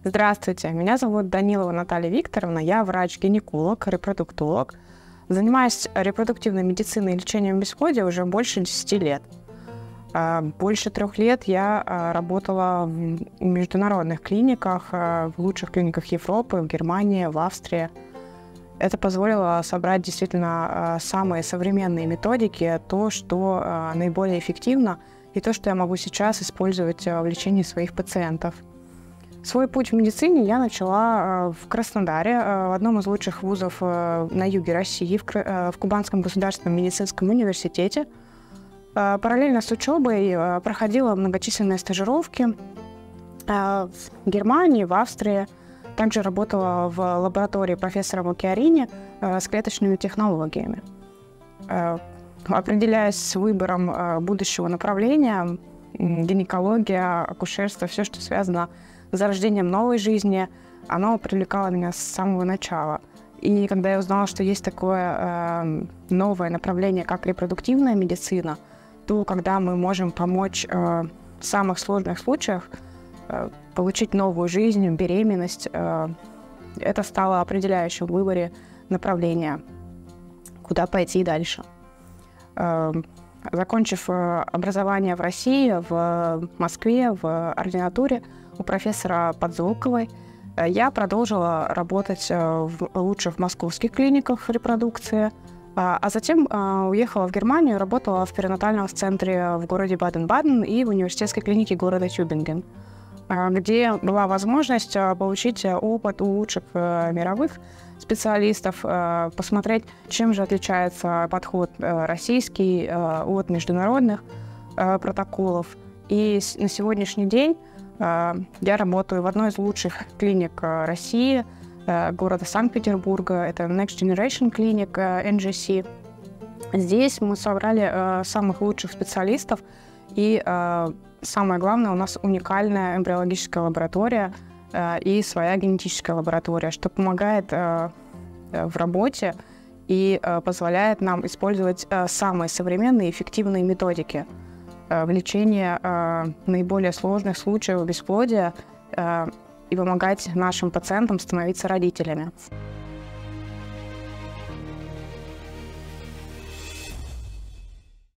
Здравствуйте, меня зовут Данилова Наталья Викторовна, я врач-гинеколог, репродуктолог. Занимаюсь репродуктивной медициной и лечением бесплодия уже больше 10 лет. Больше 3 лет я работала в международных клиниках, в лучших клиниках Европы, в Германии, в Австрии. Это позволило собрать действительно самые современные методики, то, что наиболее эффективно, и то, что я могу сейчас использовать в лечении своих пациентов. Свой путь в медицине я начала в Краснодаре, в одном из лучших вузов на юге России, в Кубанском государственном медицинском университете. Параллельно с учебой проходила многочисленные стажировки в Германии, в Австрии. Также работала в лаборатории профессора Макиарини с клеточными технологиями. Определяясь с выбором будущего направления, гинекология, акушерство, все, что связано с зарождением новой жизни, оно привлекало меня с самого начала. И когда я узнала, что есть такое новое направление, как репродуктивная медицина, то когда мы можем помочь в самых сложных случаях получить новую жизнь, беременность, это стало определяющим в выборе направления, куда пойти дальше. Закончив образование в России, в Москве, в ординатуре у профессора Подзолковой, я продолжила работать в лучших московских клиниках репродукции, а затем уехала в Германию, работала в перинатальном центре в городе Баден-Баден и в университетской клинике города Тюбинген, где была возможность получить опыт у лучших мировых специалистов, посмотреть, чем же отличается подход российский от международных протоколов. И на сегодняшний день я работаю в одной из лучших клиник России, города Санкт-Петербурга. Это Next Generation Clinic, NGC. Здесь мы собрали самых лучших специалистов. И самое главное, у нас уникальная эмбриологическая лаборатория и своя генетическая лаборатория, что помогает в работе и позволяет нам использовать самые современные и эффективные методики в лечении наиболее сложных случаев бесплодия и помогать нашим пациентам становиться родителями.